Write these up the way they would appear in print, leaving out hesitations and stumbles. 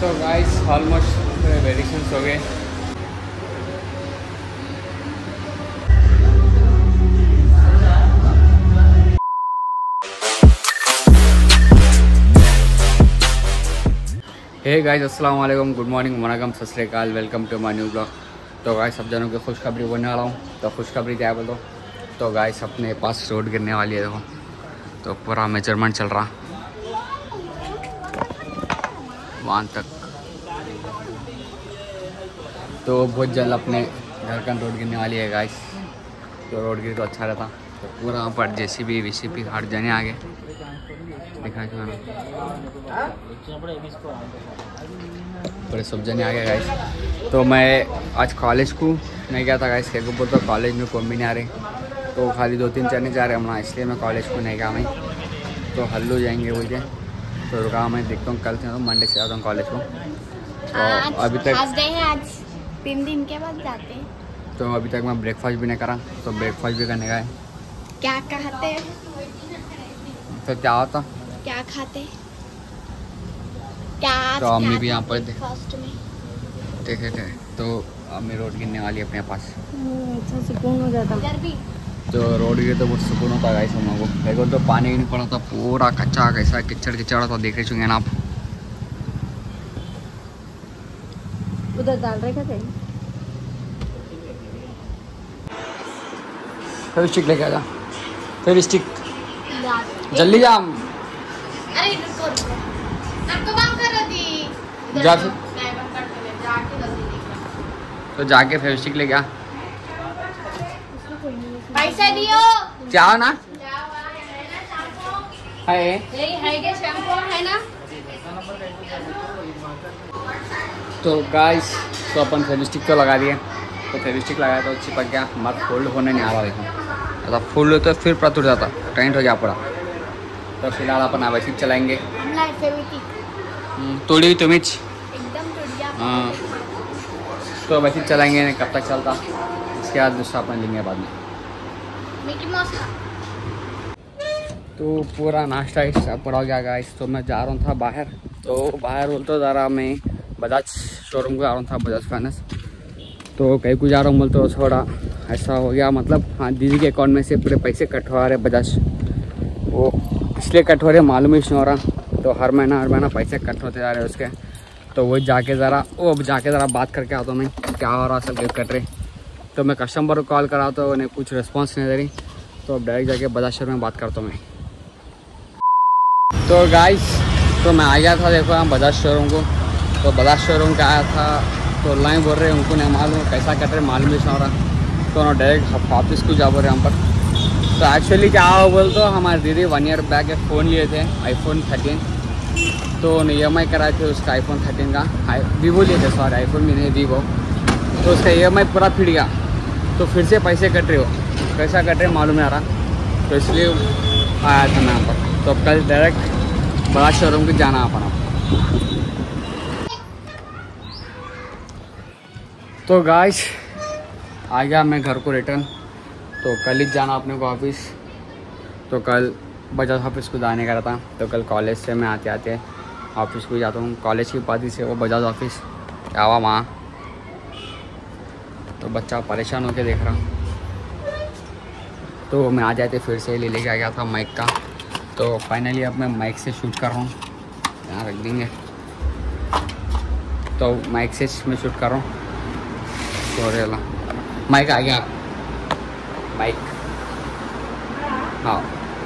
तो guys almost variations हो गए। हे गाइस अस्सलाम वालेकुम, गुड मॉर्निंग, वनकम, सत श्री अकाल, welcome to my new blog. तो गाइस सब जनों की खुशखबरी बोलने वाला हूँ। तो खुशखबरी क्या है बोलो। तो गाइस अपने पास रोड गिरने वाली है, देखो। तो पूरा मेजरमेंट चल रहा वहाँ तक। तो बहुत जल्द अपने घर का रोड गिरने वाली है गाइस। तो रोड गिर तो अच्छा रहता। तो पूरा पर JCB VCP हर जने आगे दिखा पूरे सब जने आ गए गाइस। तो मैं आज कॉलेज को नहीं गया था गाइस, क्या बोल तो कॉलेज में कोई भी नहीं आ रहे। तो खाली 2-3 चढ़ने जा रहे हम, इसलिए मैं कॉलेज को नहीं गया। मैं तो हल्लू जाएंगे बोल के तो रुका। मैं देखता हूँ कल से, मंडे से आता हूँ कॉलेज को। तो अभी तक आज 3 दिन के बाद जाते हैं। तो अभी तक मैं ब्रेकफास्ट भी नहीं करा, तो ब्रेकफास्ट भी करने का है। क्या खाते हैं? तो क्या होता, क्या खाते? क्या तो अम्मी भी यहाँ पर फर्स्ट में देखे थे। तो अम्मी रोड गिरने वाली है अपने पास। अच्छा सुकून हो जाता। इधर भी तो रोड गिरे तो बहुत सुकून होता है गाइस हम लोगों को। देखो तो पानी भी नहीं पड़ा था, पूरा कच्चा कैसा किचड़ किचड़ था, देख रहे होंगे ना आप। उधर डाल रहे थे। फिर स्टिक लेके आजा, फिर स्टिक जल्दी जा। अरे रुको रुको, आपको बंद कर रही थी। जा फिर। मैं बंद कर के जाके जल्दी निकल। तो जाके फिर स्टिक ले गया। पैसा दियो। चाहो ना है यही है शैम्पू है ना। तो गाइस तो अपन फेविस्टिक तो लगा दिए। तो फेविस्टिक लगाया तो चिपक गया, मत फोल्ड होने नहीं आ रहा। देखो ऐसा फोल्ड होता तो फिर पूरा टूट जाता, टाइट हो गया पूरा। तो फिलहाल अपन आवश्यक चलाएंगे। तोड़ी हुई तुम एकदम टूट गया। हाँ, तो वैसे चलाएंगे कब तक चलता, इसके बाद दूसरा अपन लेंगे बाद में। मिकी माउस का तो पूरा नाश्ता इसका पूरा हो गया गाइस। तो मैं जा रहा था बाहर। तो बाहर बोलते जा रहा मैं बजाज शोरूम को आ रहा था, बजाज फाइनेंस। तो कहीं को जा रहा हूँ बोलते तो थोड़ा ऐसा हो गया, मतलब हाँ दीदी के अकाउंट में से पूरे पैसे कट हो रहे बजाज, वो इसलिए कट हो रहे मालूम ही नहीं हो रहा। तो हर महीना पैसे कट होते जा रहे उसके। तो वो जाके ज़रा बात करके आता हूँ मैं, क्या हो रहा असल कट रहे। तो मैं कस्टमर को कॉल करा तो उन्हें कुछ रिस्पॉन्स नहीं दे रही। तो अब डायरेक्ट जाके बजाज शोरूम में बात करता हूँ मैं। तो गाइस तो मैं आ गया था, देखो हम बजाज शोरूम को। तो बजाज शोरूम का आया था तो लाइन बोल रहे उनको नहीं मालूम कैसा कट रहे, मालूम नहीं हो रहा। तो उन्होंने डायरेक्ट ऑफिस को जा बोल रहे हम पर। तो एक्चुअली क्या हो बोल तो हमारे दीदी 1 ईयर बैक एक फ़ोन लिए थे, iPhone 13। तो उन्हें EMI कराए थे उसका iPhone 13 का। वीवो लिए थे, सॉरी iPhone भी नहीं, वीवो। तो उसका EMI पूरा फिर गया। तो फिर से पैसे कट रहे हो, कैसा कट रहे मालूम नहीं आ रहा। तो इसलिए आया था मैं यहाँ पर। तो अब कल डायरेक्ट बजाज शोरूम को जाना पड़ा। तो गाइस आ गया मैं घर को रिटर्न। तो कल ही जाना अपने को ऑफिस। तो कल बजाज ऑफिस को जाने का रहता। तो कल कॉलेज से मैं आते आते ऑफिस को जाता हूँ। कॉलेज की पार्टी से वो बजाज ऑफिस क्या हुआ वहाँ। तो बच्चा परेशान होकर देख रहा। तो मैं आ जाते फिर से ले लेके आ गया था माइक का। तो फाइनली अब मैं माइक से शूट कर रहा हूँ, यहाँ रख देंगे। तो माइक से मैं शूट कर रहा हूँ। सॉरी अल्लाह, माइक आ गया, माइक। हाँ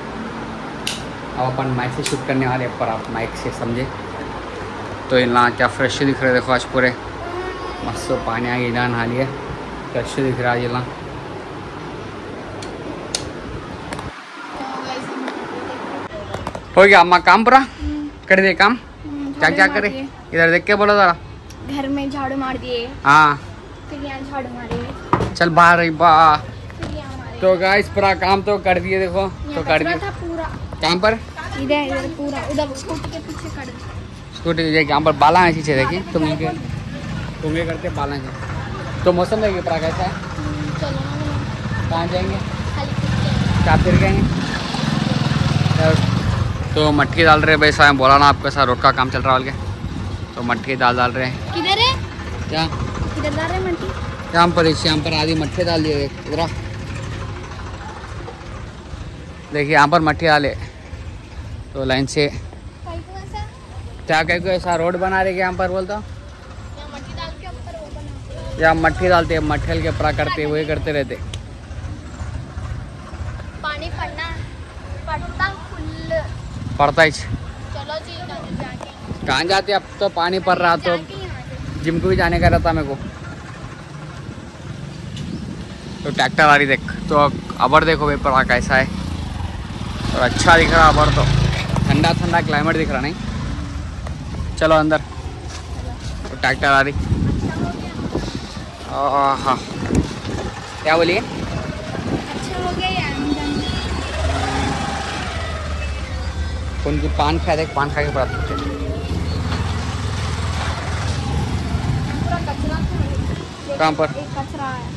अब अपन माइक से शूट करने वाले, पर आप माइक से समझे। तो यहाँ क्या फ्रेश दिख रहे, देखो आज पूरे मस्त पानी आ गया, नहा लिए, फ्रेश दिख रहा है ये। हो गया अम्मा काम पूरा कर दे काम। क्या क्या करे इधर देख के बोलो जरा। घर में झाड़ू मार दिए, हाँ फिर यहाँ झाड़ू मारे, चल बाहर रही बा। फिर यहाँ मारे। तो गाइस पूरा काम तो कर दिए, देखो तो कर दिए था पूरा काम पर। इधर पूरा, उधर स्कूटी के पीछे कर दिया। स्कूटी यहाँ पर बाला है पीछे, देखिए तुम ये करते बाला है। तो मौसम देखिए पूरा कैसा है। चलो कहाँ जाएंगे, खाली क्या फिर गएंगे। तो मटकी डाल रहे भाई साहब, बोला ना आपके साथ रोड का काम चल रहा है। तो मट्ठी डाल रहे हैं। किधर है? क्या किधर डाल रहे मट्टी? यहाँ पर आधी मट्ठी डाल दिए। इधर देखिए यहाँ पर मट्ठी डाले तो लाइन से क्या कह को ऐसा रोड बना रहे यहाँ पर बोलता मट्टी डाल के ऊपर वो बना। या मट्ठी डालते मट्ठल के परा करते वही करते रहते। पानी पड़ता फुल पड़ता ही। चलो जी जाके कहाँ जाते अब तो पानी पड़ रहा तो जिम को भी जाने का रहता मेरे को। तो ट्रैक्टर आ रही देख तो अबर देखो भाई पड़ा कैसा है और अच्छा दिख रहा अबर तो ठंडा ठंडा क्लाइमेट दिख रहा नहीं। चलो अंदर तो ट्रैक्टर आ रही। हाँ क्या बोलिए? अच्छा हो गया यार। कौन की पान खाए देख पान खा के पड़ा पूरा कचरा कहाँ पर? एक कचरा है।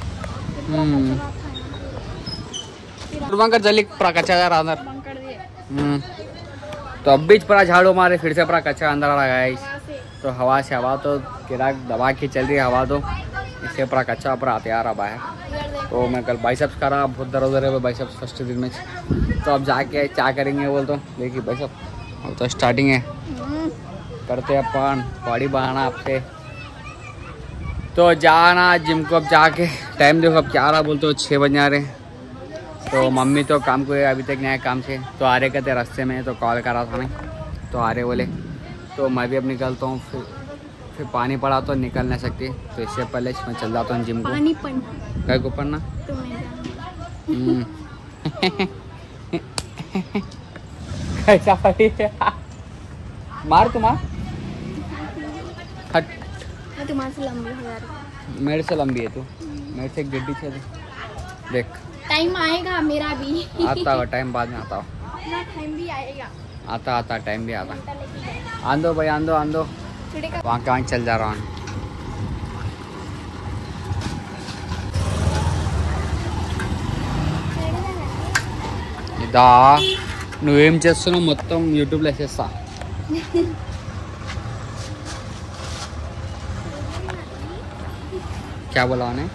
कर जल्दी पूरा कच्चा जा रहा अंदर। बंद कर दिए। तो अब बीच पूरा झाड़ू मारे फिर से पूरा कच्चा अंदर आ गया है। वहाँ से तो हवा तो किरा दबा के चल रही है हवा तो इससे पूरा कच्चा पूरा आते आ रहा बाहर। इधर देख। तो मैं कल बाइसेप्स करा बहुत दर्द हो रहे है बाइसेप्स फर्स्ट दिन में। तो अब जाके क्या करेंगे बोल तो देखिए बाइसेप अब तो स्टार्टिंग है करते अपन बॉडी बनाना आपसे। तो जाना जिम को अब जाके टाइम देखो अब क्या रहा बोलते हो 6 बजे आ रहे। तो मम्मी तो काम को अभी तक नहीं आए काम से तो आ रहे कहते रास्ते में तो कॉल करा था नहीं तो आ रहे बोले। तो मैं भी अब निकलता हूँ फिर पानी पड़ा तो निकल नहीं सकती तो इससे पहले मैं चल जाता हूँ जिम को। पानी पड़ना कहीं को पढ़ना कैसा पड़ी मार तुम्हार हट तुम्हारे से लंबी हो जा रही। मेरे से लंबी है तू मेरे से एक गड्डी चल देख। टाइम आएगा मेरा भी। आता हुआ टाइम बाद में आता हो मेरा टाइम भी आएगा। आता टाइम भी आता। आंदो भाई आंदो वहाँ के वहाँ चल जा रहा हूँ। ఇదా నువ్వేం చేస్తున్నావు మొత్తం యూట్యూబ్లో వేసేస్తా। क्या बोला उन्हें?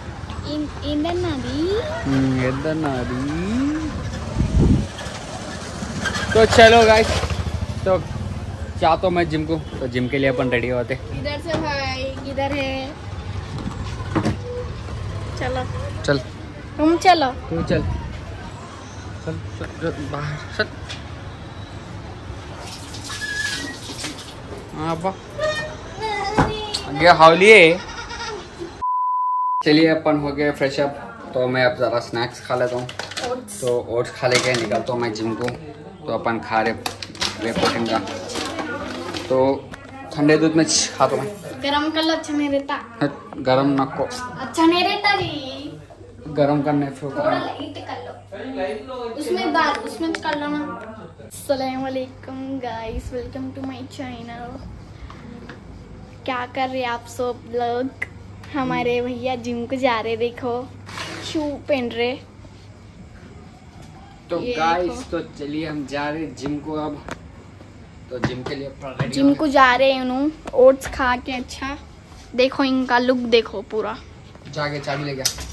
तो चलो गाइस तो क्या तो मैं जिम को तो जिम के लिए अपन रेडी होते। इधर से भाई किधर है? चलो चल तुम चलो तू चल चल चल बाहर चल। हाँ ये हावली है। चलिए अपन हो गए फ्रेश अप तो मैं अब ज़रा स्नैक्स खा लेता हूँ। तो ओट्स खा लेके निकलता हूँ मैं जिम को। तो अपन खा रहे वे प्रोटीन का तो ठंडे दूध में खाता हूँ। गरम कर लो अच्छा नहीं रहता। गरम नको अच्छा नहीं रहता जी। गरम करने थोड़ा लाइट कर लो उसमें दाल उसमें कर लो ना। अस्सलाम वालेकुम guys welcome to my channel. क्या कर रहे आप सब लोग? हमारे भैया जिम को जा रहे देखो शू पहन रहे। तो गाइस तो चलिए हम जा रहे जिम को अब। तो जिम के लिए जिम को जा रहे हैं उन्होंने ओट्स खा के। अच्छा देखो इनका लुक देखो पूरा। जाके चाबी ले गया।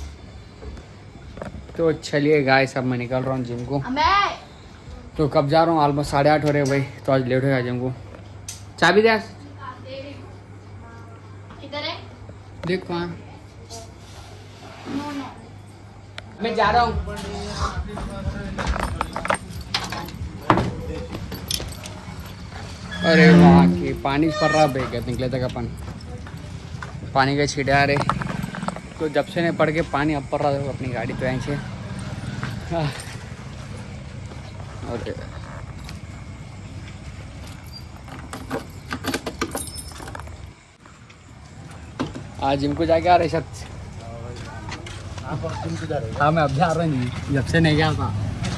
तो चलिए गाइस अब मैं निकल रहा हूँ जिम को। तो कब जा रहा हूँ ऑलमोस्ट 8:30 हो रहे भाई तो आज लेट हो गया जिम को। चाबी दे किधर है? देख कहाँ नो मैं जा रहा हूँ। अरे वहाँ की पानी पड़ रहा भाई क्या निकले तक अपन पानी के छींटे आ रहे। तो जब से नहीं पड़ के पानी अब पड़ रहा था अपनी गाड़ी पे यहाँ से। और आज जिम को जाके आ रहे सब। हाँ मैं अब जा रहा हूँ जब से नहीं गया था।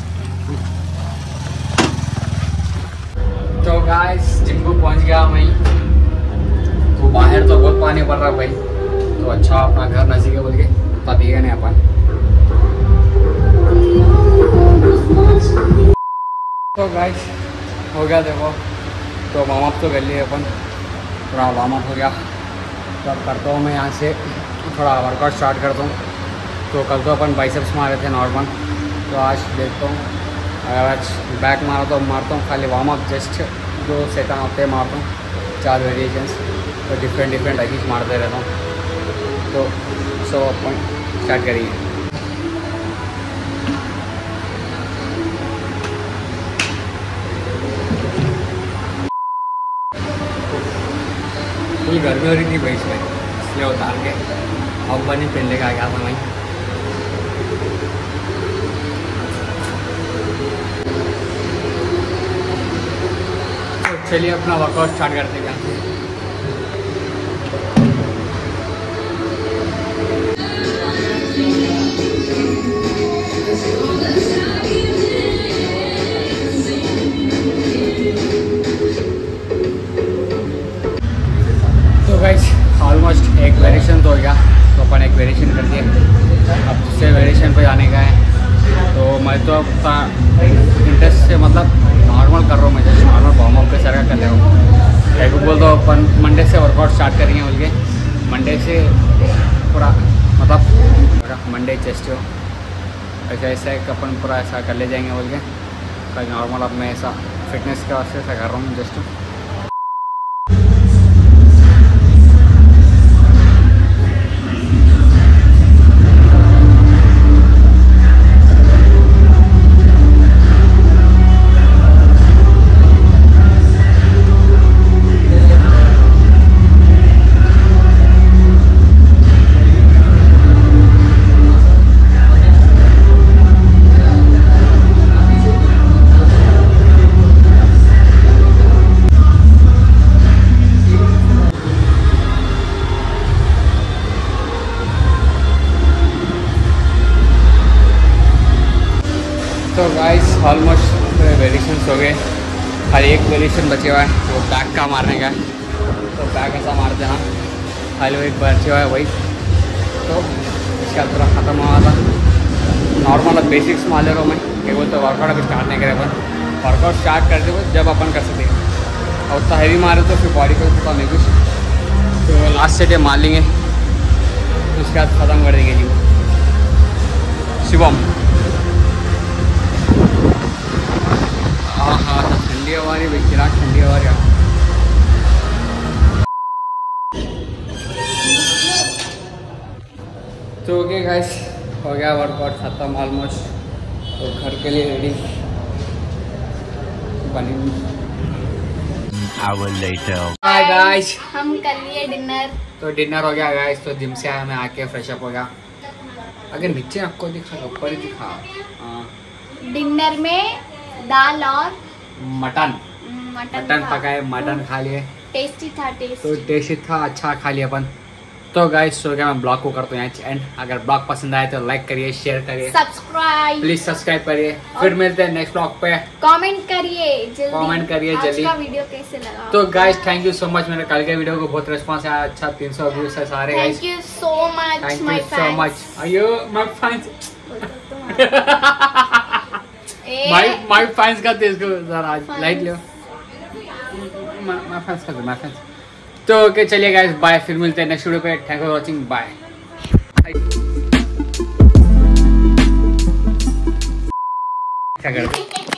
तो गाइस जिम को पहुँच गया मैं। तो बाहर तो बहुत पानी पड़ रहा भाई। तो अच्छा अपना घर नजदीक है बोल के तभी है नहीं अपन। तो गाइस हो गया देखो तो वार्म अप तो कर लिए अपन। थोड़ा वार्म अप हो गया। तो अब करता हूँ मैं यहाँ से थोड़ा वर्कआउट स्टार्ट करता हूँ। तो कल तो अपन बाइसेप्स मारे थे नॉर्मल, तो आज देखता हूँ अगर आज बैक मारता हूँ खाली वार्म अप जस्ट 2 सेट हफ्ते मारता हूँ 4 वेरिएशंस, तो डिफरेंट एक्सरसाइज मारते रहता हूँ। तो सो अपन स्टार्ट करिए। फुल गर्मी हो रही थी भाई इसमें, इसलिए उतार के अब बनी पहनने का गया था भाई। तो चलिए अपना वर्कआउट स्टार्ट करते हैं। ऑलमोस्ट एक वेरिएशन तो हो गया, तो अपन एक वेरिएशन कर दिए। अब दूसरे वेरिएशन पे जाने का है। तो मैं तो अपना इंटरेस्ट से मतलब नॉर्मल कर रहा हूँ, मैं जैसे नॉर्मल वार्म अप के सारा कर रहा हूँ। एक बोल दो अपन मंडे से वर्कआउट स्टार्ट करेंगे बोल के, मंडे से पूरा मतलब मंडे चेस्ट हो ऐसा एक अपन पूरा ऐसा कर ले जाएंगे बोल के। कल नॉर्मल अब मैं ऐसा फिटनेस के वास्ते ऐसा कर रहा हूँ जस्ट। तो गाइस ऑलमोस्ट वेरिएशंस हो गए, हर एक वेरिएशन बचे हुआ है वो बैक का मारने का है। तो बैक ऐसा मारते हैं ना, खाली वो एक बचे हुआ है वही। तो इसका पूरा ख़त्म हुआ था। नॉर्मल बेसिक्स मार ले रहा हूँ मैं, कि वो तो वर्कआउट अभी स्टार्ट नहीं करे अपन। वर्कआउट स्टार्ट करते हुए जब अपन कर सकते हैं, और उतना हैवी मारे तो फिर बॉडी को पता नहीं कुछ। तो लास्ट सेट मार लेंगे, उसके बाद ख़त्म कर देंगे जी। शिवम हाँ ठंडी हवा रही भाई, चिराग ठंडी हवा रही। तो ओके गाइस, हो गया वर्कआउट ख़त्म ऑलमोस्ट। तो घर के लिए रेडी बनी। हाय गाइस, हम कर लिए डिनर। तो डिनर हो गया गाइस। तो जिम से आया मैं, आके फ्रेश अप हो गया। अगर नीचे आपको दिखा ऊपर ही दिखा। डिनर में दाल और मटन पकाए, मटन खा लिए। टेस्टी था। तो टेस्टी था, अच्छा खा लिया अपन। तो गाइस सो क्या मैं ब्लॉग को करता हूँ यहाँ एंड। अगर ब्लॉग पसंद आए तो लाइक करिए, शेयर करिए, प्लीज सब्सक्राइब करिए। फिर मिलते हैं नेक्स्ट ब्लॉग पे। कमेंट करिए जल्दी आज का वीडियो कैसे लगा। तो guys thank you so much, मेरे कल के वीडियो को बहुत रिस्पांस आया, अच्छा 300 व्यूज है सारे guys. Thank you so much अयो माय फैंस माय फैंस का तेज को जरा लाइक लो। माय फैंस तो ओके चलिए गाइस, बाय। फिर मिलते हैं नेक्स्ट वीडियो पे। Thank you for watching, bye. क्या करते